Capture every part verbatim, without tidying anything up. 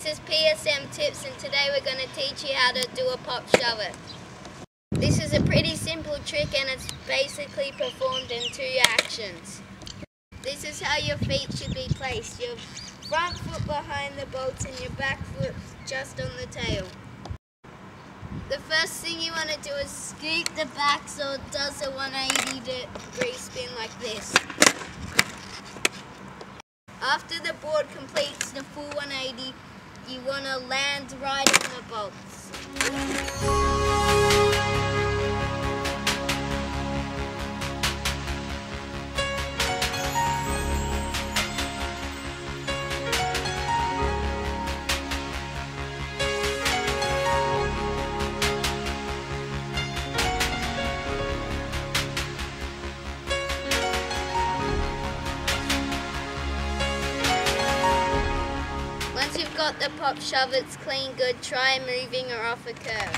is PSMtips, and today we're going to teach you how to do a Pop Shuv It. This is a pretty simple trick and it's basically performed in two actions. This is how your feet should be placed. Your front foot behind the bolts and your back foot just on the tail. The first thing you want to do is scoop the back so it does a one hundred eighty degree spin like this. After the board completes the full one hundred eighty, you want to land right on the bolts. Once you've got the Pop Shuv It's clean good, try moving her off a curve.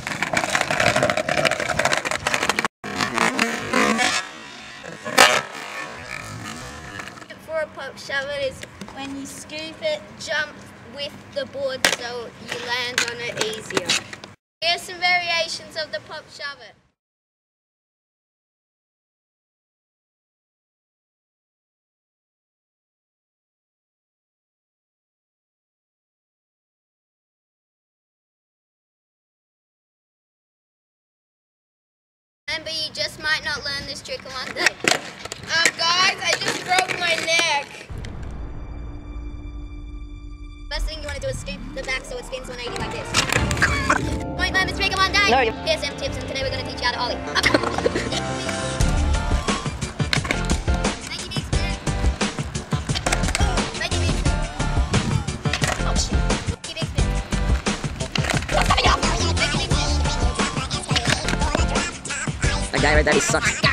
For a Pop Shuv It is when you scoop it, jump with the board so you land on it easier. Here are some variations of the Pop Shuv It. Remember, you just might not learn this trick in one day. Um, guys, I just broke my neck. First thing you want to do is scoop the back so it spins one eighty like this. Point learn this trick in one day. No, PSMtips, and today we're going to teach you how to ollie. Thank you, big spoon. Thank you, big spoon. Ouch. Thank you, big spoon. What's coming up? Thank you, big spoon. That guy right there, he sucks.